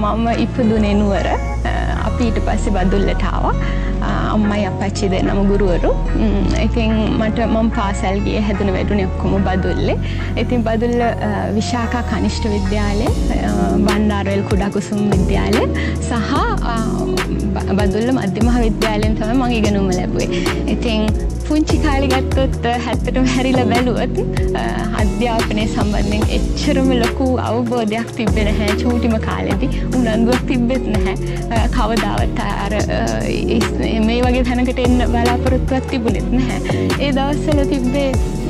මම ඉපදුනේ නුවර. අපි ඊට පස්සේ බදුල්ලට ආවා. අම්මයි අප්පච්චි දෙන්නම ගුරුවරු. ඉතින් මම පාසල් ගියේ හැදුන වැඩුණේ ඔක්කොම බදුල්ලේ. ඉතින් බදුල්ල විශාඛා කනිෂ්ඨ විද්‍යාලය, බණ්ඩාරවැල් කුඩා කුසුම් විද්‍යාලය සහ බදුල්ල මධ්‍ය මහා විද්‍යාලයෙන් තමයි මම ඉගෙනුම ලැබුවේ. ඉතින් පුංචි කාලේ ගත්තොත් හැත්තටම හැරිලා බැලුවොත් අධ්‍යාපනය සම්බන්ධයෙන් එච්චරම ලොකු අවබෝධයක් තිබ්බේ නැහැ චූටිම කාලේදී. උනන්දුවක් තිබ්බෙත් නැහැ. කවදාවත් අර මේ වගේ තැනකට එන්න බලාපොරොත්තුවක් තිබුණෙත් නැහැ. ඒ දවස්වල තිබ්බේ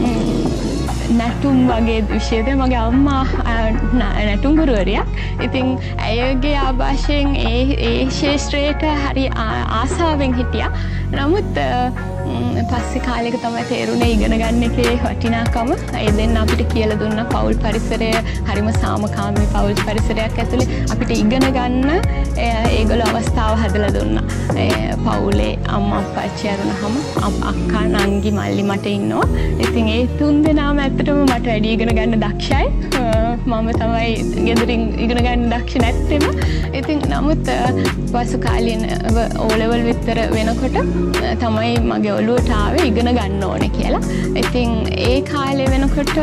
නැටුම් වගේ විෂයද. මගේ අම්මා නැටුම් ගුරුවරියක්. ඉතින් ඇයගේ ආభాෂයෙන් ඒ ශාස්ත්‍රයට හරි ආසාවෙන් හිටියා. නමුත් පස්සේ කාලෙක තමයි තේරුනේ ඉගෙන ගන්න එකේ වටිනාකම. ඒ දෙන්න අපිට කියලා දුන්න පෞල් පරිසරය හරිම සාමකාමී පෞල් පරිසරයක් ඇතුලේ අපිට ඉගෙන ගන්න ඒගොල්ලෝ අවස්ථාව හදලා දුන්නා. පවුලේ අම්මා අප්පච්චි අරුණහම අක්කා නංගි මල්ලි මට ඉන්නවා. ඉතින් ඒ තුන් දෙනාම ඇත්තටම මට වැඩි ඉගෙන ගන්න දක්ෂයි. මම තමයි ගෙදරින් ඉගෙන ගන්න දක්ෂ නැත්තෙම. ඉතින් නමුත් පසු කාලීනව O level විතර වෙනකොට තමයි මගේ ඔළුවට ආවේ ඉගෙන ගන්න ඕනේ කියලා. ඉතින් ඒ කාලේ වෙනකොට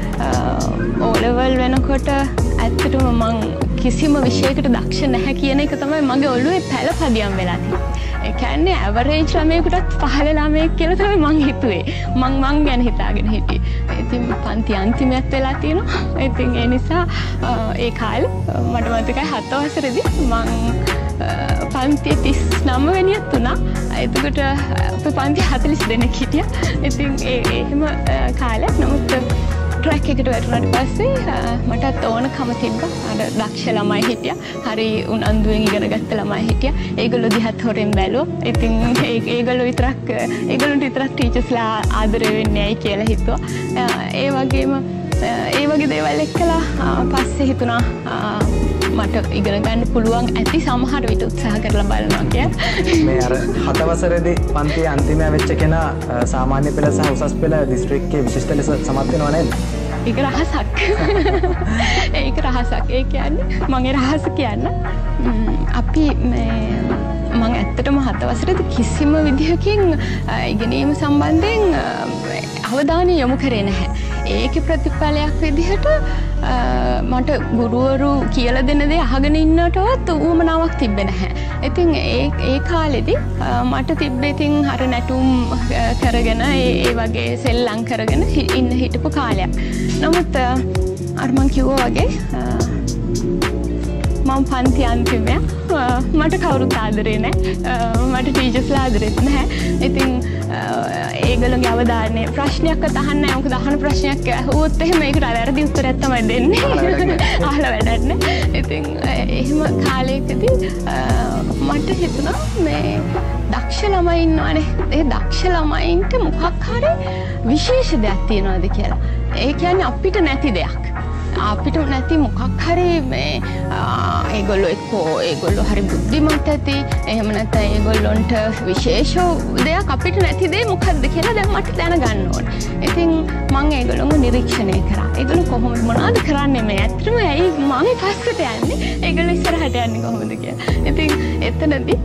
O level වෙනකොට ඇත්තටම මං කිසිම විෂයකට දක්ෂ නැහැ කියන එක තමයි මගේ ඔළුවේ පළපදියම් වෙලා තියෙන්නේ. ඒ කියන්නේ ඇවරේජ් ළමයෙකුටත් පහළ ළමයෙක් කියලා තමයි මං හිතුවේ. මං ගැන හිතාගෙන හිටියේ. ඉතින් පන්ති අන්තිමයක් වෙලා තියෙනවා. ඉතින් ඒ නිසා ඒ කාලේ මට මතකයි 7 වසරේදී මං පන්ති 39 වෙනියක් වුණා. එතකොට අපේ පන්ති 40 දෙනෙක් හිටියා. ඉතින් එහෙම කාලයක්. නමුත් ට්‍රැක් එකට වැටුණාට පස්සේ මටත් ඕනකම තිබ්බා. අර දක්ෂ ළමයි හිටියා. හරි උනන්දුවෙන් ඉගෙන ගත්ත ළමයි හිටියා. ඒගොල්ලෝ දිහත් හොරෙන් බැලුවා. ඉතින් ඒගොල්ලෝ විතරක් ටීචර්ස්ලා ආදරය වෙන්නේ ඇයි කියලා හිතුවා. ඒ වගේ දේවල් එක්කලා පස්සේ හිතුණා මට ඉගෙන ගන්න පුළුවන් ඇති සමහර විට උත්සාහ කරලා බලනවා කියලා. මේ අර 7 වසරේදී පන්තියේ අන්තිමයා වෙච්ච කෙනා සාමාන්‍ය පෙළ සහ උසස් පෙළ දිස්ත්‍රික්කයේ විශිෂ්ට ලෙස සමත් වෙනව නේද? ඒක රහසක්. ඒක රහසක්. ඒ කියන්නේ මගේ රහස කියන්න අපි මම ඇත්තටම 7 වසරේදී කිසිම විදිහකින් ඉගෙනීම සම්බන්ධයෙන් අවධානය යොමු කරේ නැහැ. ඒකේ ප්‍රතිඵලයක් විදිහට මට ගුරුවරු කියලා දෙන දේ අහගෙන ඉන්නටවත් උවමනාවක් තිබ්බේ නැහැ. ඉතින් ඒ කාලෙදී මට තිබ්බේ ඉතින් අර නැටුම් කරගෙන ඒ වගේ සෙල්ලම් කරගෙන ඉන්න හිටපු කාලයක්. නමුත් අර මං කිව්වා වගේ මම පන්ති අන්තිමයා. මට කවුරුත් ආදරේ නැහැ. මට ටීචර්ස්ලා ආදරෙත් නැහැ. ඉතින් ඒගොල්ලෝගේ අවධානය ප්‍රශ්නයක්වත් අහන්නේ නැහැ. මොකද අහන ප්‍රශ්නයක් ඇහුවොත් එහෙම ඒකට වැරදි උත්තරයක් තමයි දෙන්නේ. අහලා වැඩක් නැහැ. ඉතින් එහෙම කාලයකදී මට හිතුණා මේ දක්ෂ ළමයි ඉන්නවනේ. ඒ දක්ෂ ළමයින්ට මොකක් හරි විශේෂ දෙයක් තියනවාද කියලා. ඒ කියන්නේ අපිට නැති දෙයක්. අපිට නැති මොකක් හරි මේ ඒගොල්ලෝ හරි බුද්ධිමත් ඇති. එහෙම නැත්නම් ඒගොල්ලොන්ට විශේෂ දෙයක් අපිට නැති දේ මොකක්ද කියලා දැන් මට දැනගන්න ඕනේ. ඉතින් මම ඒගොල්ලෝව නිරීක්ෂණය කරා. ඒගොල්ලෝ කොහොමද මොනවද කරන්නේ මේ? ඇත්තටම ඇයි මම පස්සට යන්නේ? ඒගොල්ලෝ ඉස්සරහට යන්නේ කොහොමද කියලා. ඉතින් එතනදී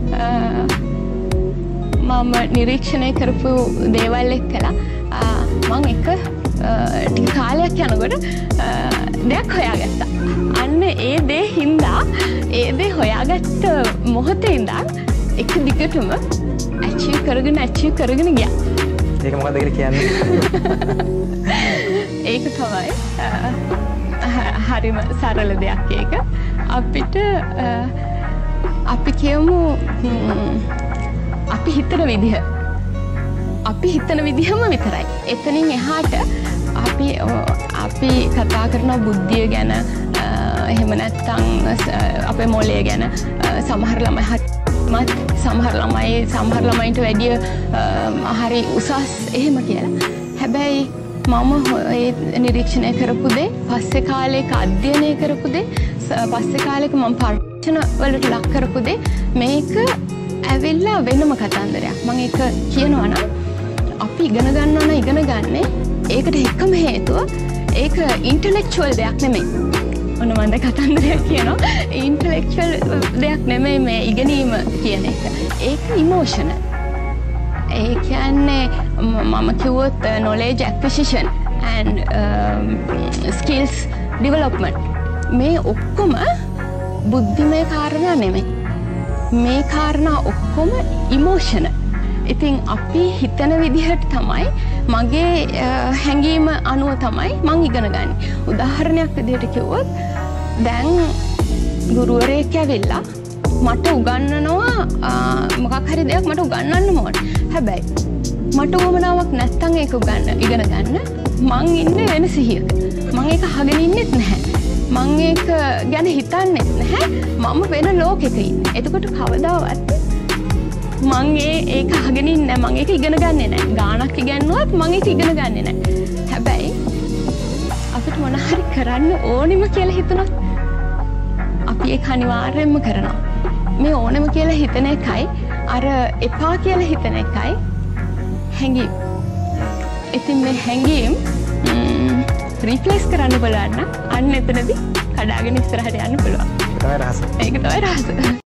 මම නිරීක්ෂණය කරපු දේවල් එක්කලා මම එක ටික කාලයක් යනකොට දෙයක් හොයාගත්තා. අන්න ඒ දේ හින්දා ඒ දේ හොයාගත්ත මොහොතේ ඉඳන් එක දිගටම ඇචීව් කරගෙන ගියා. ඒක මොකක්ද කියලා කියන්නේ? ඒක තමයි හරිම සරල දෙයක් ඒක. අපි කියමු අපි හිතන විදිහම විතරයි. එතනින් එහාට අපි කතා කරන බුද්ධිය ගැන එහෙම නැත්නම් අපේ මොළය ගැන සමහර ළමයින්ට වැඩිය හරි උසස් එහෙම කියලා. හැබැයි මම ඒ නිරීක්ෂණය කරපු දේ පස්සේ කාලයක අධ්‍යයනය කරපු දේ පස්සේ කාලෙක මම පරීක්ෂණ වලට ලක් කරපු දේ මේක ඇවිල්ලා වෙනම කතන්දරයක්. මම ඒක කියනවා නම් අපි ඉගෙන ගන්නවා ඉගෙන ගන්නේ ඒකට එකම හේතුව ඒක ඉන්ටෙලෙක්චුවල් දෙයක් නෙමෙයි. ඔන්න මන්ද කතන්දරයක් කියනවා ඉන්ටලෙක්චුවල් දෙයක් නෙමෙයි මේ ඉගෙනීම කියන එක. ඒක ඉමෝෂනල්. ඒ කියන්නේ මම කිව්වොත් knowledge acquisition and skills development මේ ඔක්කොම බුද්ධිමය කාරණා නෙමෙයි. මේ කාරණා ඔක්කොම ඉමෝෂනල්. ඉතින් අපි හිතන විදිහට තමයි මගේ හැඟීම අනුව තමයි මං ඉගෙන ගන්න. උදාහරණයක් විදිහට කිව්වොත් දැන් ගුරුවරයෙක් ඇවිල්ලා මට උගන්වනවා මොකක් හරි දෙයක් මට උගන්වන්න ඕන. හැබැයි මට උවමනාවක් නැත්තම් ඒක ඉගෙන ගන්න මං ඉන්නේ වෙන සිහියක. මං ඒක අහගෙන ඉන්නෙත් නැහැ. මං ඒක ගැන හිතන්නෙත් නැහැ. මම වෙන ලෝකෙක ඉන්නේ. එතකොට කවදාවත් මං ඒක අහගෙන ඉන්නේ නැහැ. මං ඒක ඉගෙන ගන්නෙ නැහැ. ගානක් ඉගෙනුවත් මං ඒක ඉගෙන ගන්නෙ නැහැ. හැබැයි අපිට මොන හරි කරන්න ඕනෙම කියලා හිතනොත් අපි ඒක අනිවාර්යයෙන්ම කරනවා. මේ ඕනෙම කියලා හිතන එකයි අර එපා කියලා හිතන එකයි හැඟීම්. ඉතින් මේ හැඟීම් රිප්ලේස් කරන්න බලන්න අන්න එතනදී කඩාගෙන ඉස්සරහට යන්න පුළුවන්. ඒක තමයි රහස. ඒක තමයි රහස.